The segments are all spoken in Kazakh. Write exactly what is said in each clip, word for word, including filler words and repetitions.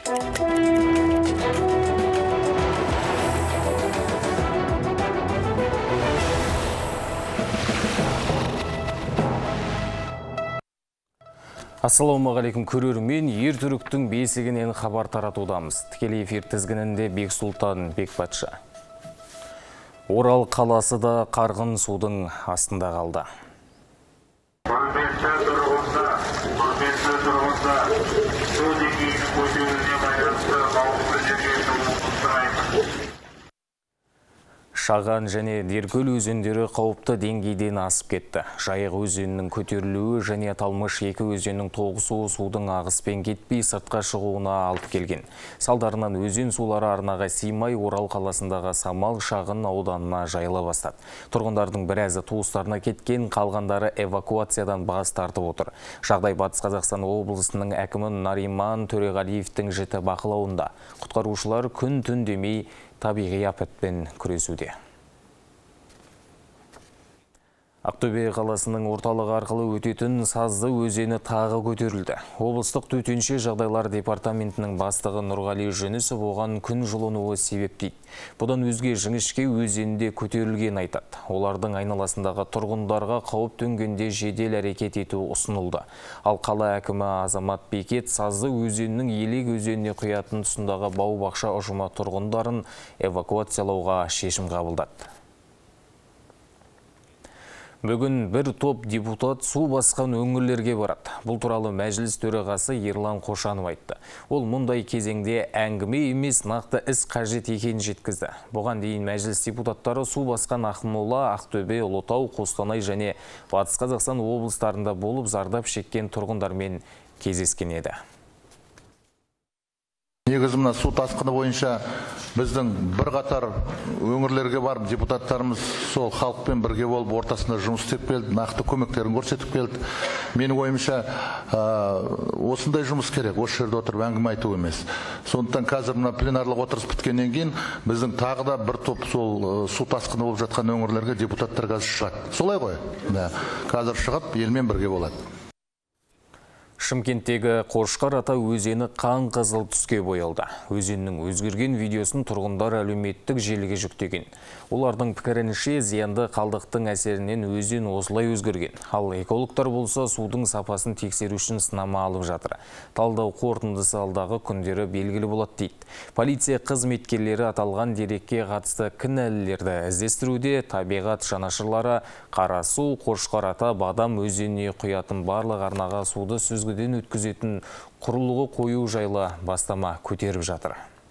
Ассалаумағалейкум көрермен, Ертүріктің бесігінен хабар таратудамыз. Тікелей эфир тізгінінде Бексұлтан Бекбатша. Орал қаласы да қарғын судың астында қалды. Құрметті тұрғындар, құрметті тұрғындар, су деңгейінің көтерілуіне байланысты қауіпті жерге шығуды сұраймыз. Шаған және Деркөл өзендері қауіпті деңгейден асып кетті. Жайық өзенінің көтерілуі және аталмыш екі өзеннің тоғысуы судың ағыспен кетпей сыртқа шығуына алып келген. Салдарынан өзен сулары арнаға сыймай Орал қаласындағы Самал шағын ауданына жайыла бастады. Тұрғындардың біразы туыстарына кеткен, қалғандары эвакуациядан бас тартып отыр. Жағдай Батыс Қазақстан облысының әкімі Нариман Төреғалиевтің жіті бақылауында. Құтқарушылар күн-түн демей табиғи апатпен күресуде. Ақтөбе қаласының орталығы арқылы өтетін Сазды өзені тағы көтерілді. Облыстық төтенше жағдайлар департаментінің бастығы Нұрғали Жүнісов оған күн жылынуы себеп дейді. Бұдан өзге Жіңішке өзенінде көтерілген айтады. Олардың айналасындағы тұрғындарға қауіп төнгенде жедел әрекет ету ұсынылды. Ал қала әкімі Азамат Бекет Сазды өзенінің Елек өзеніне құятын тұсындағы бау-бақша ұжымы тұрғындарын эвакуациялауға шешім қабылдады. Бүгін бір топ депутат су басқан өңірлерге барады. Бұл туралы мәжіліс төрағасы Ерлан Қошанов айтты. Ол мұндай кезеңде әңгіме емес, нақты іс қажет екенін жеткізді. Бұған дейін мәжіліс депутаттары су басқан Ақмола, Ақтөбе, Ұлытау, Қостанай және Батыс Қазақстан облыстарында болып зардап шеккен тұрғындармен кездескен еді. Негізі мына су тасқыны бойынша біздің бірқатар өңірлерге барып депутаттарымыз сол халықпен бірге болып ортасында жұмыс істеп келді, нақты көмектерін көрсетіп келді. Менің ойымша осындай жұмыс керек, осы жерде отырып әңгіме айту емес. Сондықтан қазір мына пленарлық отырыс біткеннен кейін біздің тағы да бір топ сол су тасқыны болып жатқан өңірлерге депутаттар қазір шығады. Солай ғой? Қазір шығып елмен бірге болады. Шымкенттегі Қошқар ата өзені қан қызыл түске боялды. Өзеннің өзгерген видеосын тұрғындар әлеуметтік желіге жүктеген. Олардың пікірінше зиянды қалдықтың әсерінен өзен осылай өзгерген. Ал экологтар болса судың сапасын тексеру үшін сынама алып жатыр. Талдау қорытындысы алдағы күндері белгілі болады дейді. Полиция қызметкерлері аталған дерекке қатысты кінәлілерді іздестіруде. Табиғат жанашырлары Қарасу, Қошқар ата, Бадам өзеніне құятын барлық арнаға суды сүзгіден өткізетін құрылғы қою жайлы бастама көтеріп жатыр.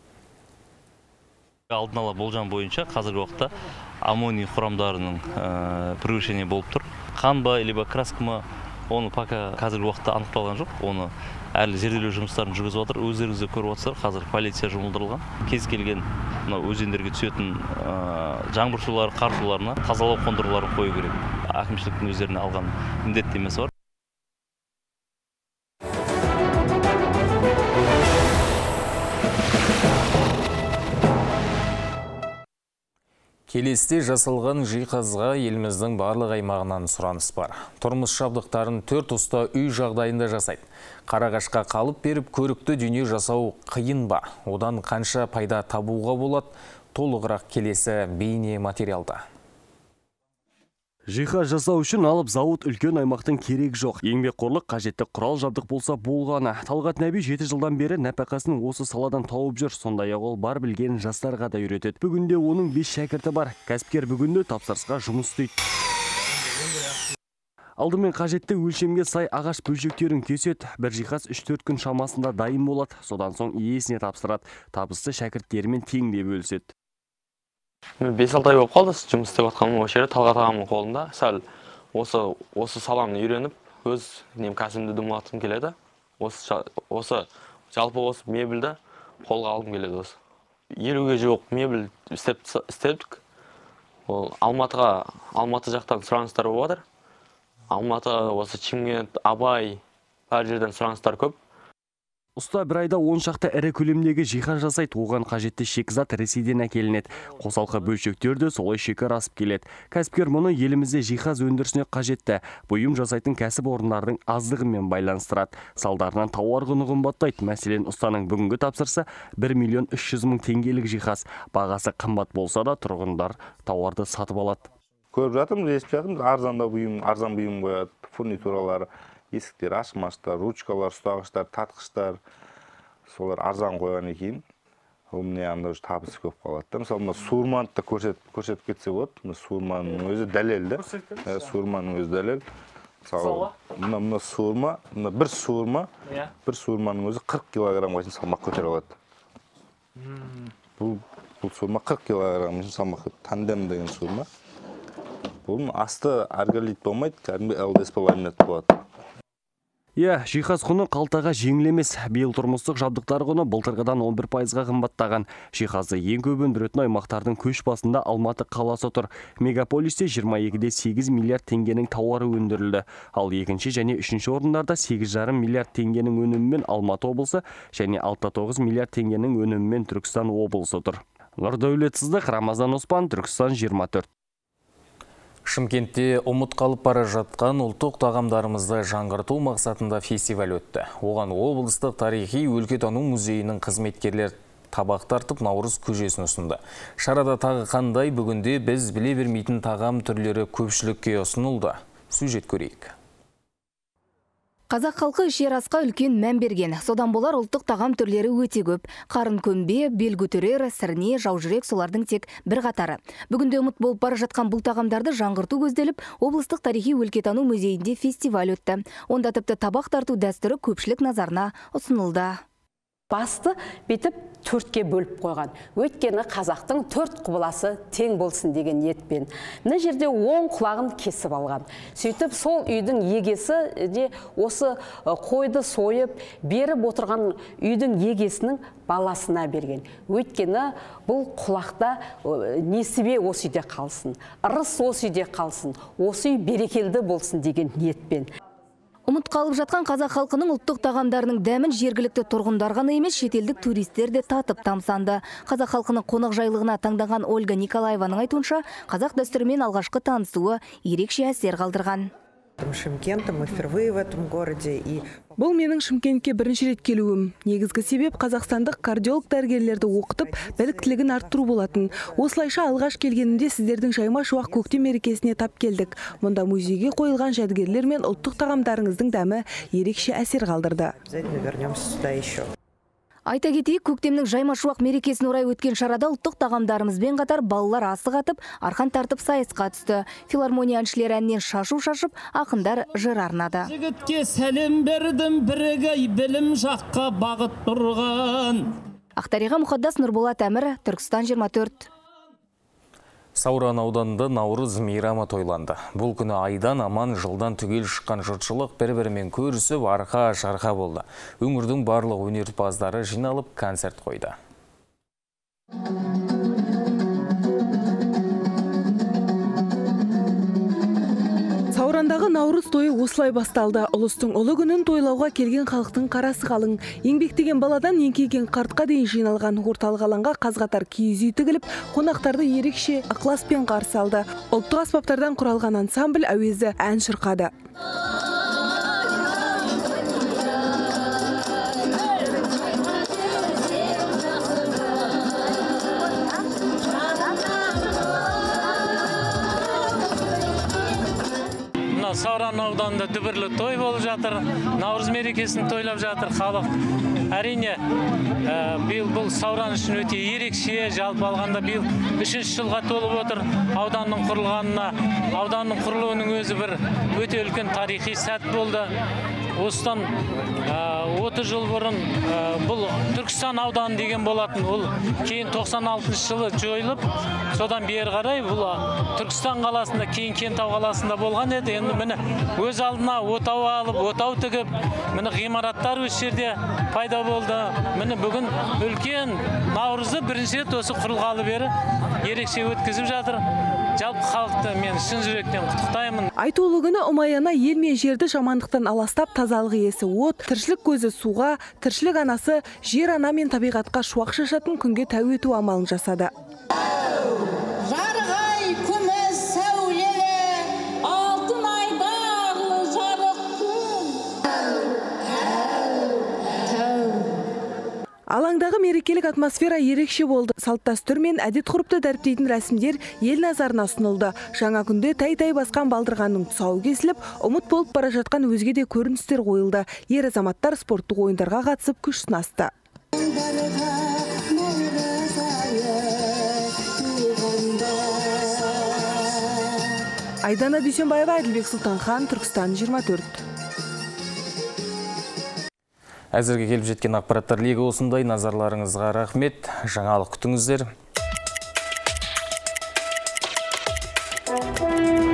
Алдын ала болжам бойынша қазіргі уақытта аммоний құрамдарының превышение болып тұр. Қан ба, либо краска ма, оны пока қазіргі уақытта анықталған жоқ. Оны әлі зерделеу жұмыстарын жүргізіп отыр. Өздеріңіз де көріп отырсыздар, қазір полиция жұмылдырылған. Кез келген өзендерге түсетін жаңбыр сулары, қар суларына тазалау қондырғыларын қою керек. Әкімшіліктің өздеріне алған міндеттемесі бар. Келесте жасалған жиһазға еліміздің барлық аймағынан сұраныс бар. Тұрмыс жабдықтарын төрт ұста үй жағдайында жасайды. Қарағашқа қалып беріп көрікті дүние жасау қиын ба? Одан қанша пайда табуға болады? Толығырақ келесі бейне материалда. Жиһаз жасау үшін алып зауыт үлкен аймақтың керек жоқ. Еңбекқорлық қажетті құрал жабдық болса болғаны. Талғат Нәби жеті жылдан бері нәпақасын осы саладан тауып жүр. Сондай-ақ ол бар білген жастарға да үйретеді. Бүгінде оның бес шәкірті бар. Кәсіпкер бүгінде тапсырысқа жұмыс істейді. Алдымен қажетті өлшемге сай ағаш бөлшектерін кеседі. Бір жиһаз үш төрт күн шамасында дайын болады. Содан соң иесіне тапсырады. Табысты шәкірттерімен тең де бөліседі. бес алты ай болып қалды жұмыс істеп жатқаным осы жерде Талғат ағамның қолында. Сәл осы осы саланы үйреніп, өз нем кәсібімді дамытқым келеді. Осы осы жалпы осы мебельді қолға алғым келеді осы. елуге жуық мебель істеп істедік. Ол Алматыға, Алматы жақтан сұраныстар болып жатыр. Алматы, осы Шымкент, Абай, әр жерден сұраныстар көп. Ұста бір айда он шақты ірі көлемдегі жиһаз жасайды, оған қажетті шикізат Ресейден әкелінеді. Қосалқы бөлшектер де солай шекара асып келеді. Кәсіпкер мұны елімізде жиһаз өндірісіне қажетті бұйым жасайтын кәсіп орындардың аздығымен байланыстырады. Салдарынан тауар құны қымбаттайды. Мәселен, ұстаның бүгінгі тапсырса бір миллион үш жүз мың теңгелік жиһаз. Бағасы қымбат болса да тұрғындар тауарды сатып алады. Көріп жатырмыз, естіп жатырмыз, арзанда бұйым, арзан бұйым қояды, фурнитуралар, есіктер, ашқыштар, ручкалар, ұстағыштар, татқыштар, солар арзан қойған екен. Ол міне анда уже табысы көп қалады. Мысалы, мына суырманы да көрсетіп кетсе болады. Мына суырманың өзі дәлел, суырманың өзі дәлел. Мысалы, мына суырма, мына бір суырма, бір суырманың өзі қырық килограммға дейін салмақ көтере алады. Бұл суырма қырық килограммға дейін салмақ көтереді. Тандем деген суырма. Бұл асты арголит болмайды, кәдімгі эл дэ эс ламинат болады. Иә, жиһаз құны қалтаға жеңіл емес. Биыл тұрмыстық жабдықтар құны былтырғыдан он бір пайызға қымбаттаған. Жиһазды ең көп өндіретін аймақтардың көш басында Алматы қаласы тұр. Мегаполисте жиырма екі де сегіз миллиард теңгенің тауары өндірілді. Ал екінші және үшінші орындарда сегіз жарым миллиард теңгенің өнімімен Алматы облысы және алты да тоғыз миллиард теңгенің өнімімен Түркістан облысы тұр. Нұрдәулет Сыздық, Рамазан Оспан, Түркістан жиырма төрт. Шымкентте ұмыт қалып бара жатқан ұлттық тағамдарымызды жаңғырту мақсатында фестиваль өтті. Оған облыстық тарихи өлкетану музейінің қызметкерлер табақ тартып Наурыз көжесін ұсынды. Шарада тағы қандай бүгінде біз біле бермейтін тағам түрлері көпшілікке ұсынылды. Сюжет көрейік. Қазақ халқы ішер асқа үлкен мән берген. Содан болар ұлттық тағам түрлері өте көп. Қарын көмбе, бел көтерер, сірне, жаужүрек солардың тек бір қатары. Бүгінде ұмыт болып бара жатқан бұл тағамдарды жаңғырту көзделіп, облыстық тарихи өлкетану музейінде фестиваль өтті. Онда тіпті табақ тарту дәстүрі көпшілік назарына ұсынылды. Басты бетіп төртке бөліп қойған. Өйткені қазақтың төрт құбыласы тең болсын деген ниетпен. Мына жерде оң құлағын кесіп алған. Сөйтіп сол үйдің егесі де осы қойды сойып, беріп отырған үйдің егесінің баласына берген. Өйткені бұл құлақта несібе осы үйде қалсын, ырыс осы үйде қалсын, осы үй берекелді болсын деген ниетпен. Ұмыт қалып жатқан қазақ халқының ұлттық тағамдарының дәмін жергілікті тұрғындар ғана емес, шетелдік туристер де татып тамсанды. Қазақ халқының қонақжайлығына таңдаған Ольга Николаеваның айтуынша, қазақ дәстүрімен алғашқы танысуы ерекше әсер қалдырған. Шымкент, мы впервые в этом городе и Бұл менің Шымкентке бірінші рет келуім. Негізгі себеп қазақстандық кардиолог дәрігерлерді оқытып, біліктілігін арттыру болатын. Осылайша алғаш келгенімде сіздердің жайма шуақ көктем мерекесіне тап келдік. Мұнда музейге қойылған жәдігерлер мен ұлттық тағамдарыңыздың дәмі ерекше әсер қалдырды. Айта кетейік, көктемнің жайма шуақ мерекесін орай өткен шарада ұлттық тағамдарымызбен қатар балалар асық атып, арқан тартып сайысқа түсті. Филармония әншілері әннен шашу шашып, ақындар жыр арнады. Жігітке сәлем бердім, бірігей білім жаққа бағыт тұрған. Ақтариға Мұқаддас, Нұрболат Әмір, Түркістан жиырма төрт. Сауран ауданында Наурыз мейрамы тойланды. Бұл күні айдан аман жылдан түгел шыққан жұртшылық бір-бірімен көрісіп, арқа-шарқа болды. Өңірдің барлық өнерпаздары жиналып концерт қойды. Саурандағы Наурыз тойы осылай басталды. Ұлыстың ұлы күнін тойлауға келген халықтың қарасы қалың. Еңбектеген баладан еңкейген қартқа дейін жиналған орталық алаңға қаз-қатар киіз үй тігіліп, қонақтарды ерекше ықыласпен қарсы алды. Ұлттық аспаптардан құралған ансамбль әуезді ән шырқады. Сауран ауданында дүбірлі той болып жатыр, Наурыз мерекесін тойлап жатыр халық. Әрине, биыл бұл Сауран үшін өте ерекше, жалпы алғанда биыл үшінші жылға толып отыр ауданның құрылғанына. Ауданның құрылуының өзі бір өте үлкен тарихи сәт болды. Осыдан отыз жыл бұрын бұл Түркістан ауданы деген болатын, ол кейін тоқсан алтыншы жылы жойылып, содан бері қарай бұл Түркістан қаласында, кейін Кентау қаласында болған еді. Енді міне өз алдына отау алып, отау тігіп, міне ғимараттар осы жерде пайда болды. Міне бүгін үлкен Наурызды бірінші рет осы құрылғалы бері ерекше өткізіп жатыр. Жалпы халықты мен шын жүректен құттықтаймын. Айтулы күні ұмаяна ел мен жерді жамандықтан аластап, тазалық иесі от, тіршілік көзі суға, тіршілік анасы жер ана мен табиғатқа шуақ шашатын күнге тәу ету амалын жасады. Жарғай күміс сәулелі, алтын айдарлы жарық күн. Алаңдағы мерекелік атмосфера ерекше болды. Салт-дәстүр мен әдет-ғұрыпты дәріптейтін рәсімдер ел назарына ұсынылды. Жаңа күнде тай-тай басқан балдырғанның тұсауы кесіліп, ұмыт болып бара жатқан өзге де көріністер қойылды. Ер азаматтар спорттық ойындарға қатысып күш сынасты. Айдана Дүйсенбаева, Әділбек Сұлтанхан, Түркістан жиырма төрт. Әзірге келіп жеткен ақпараттар легі осындай. Назарларыңызға рахмет. Жаңалық күтіңіздер.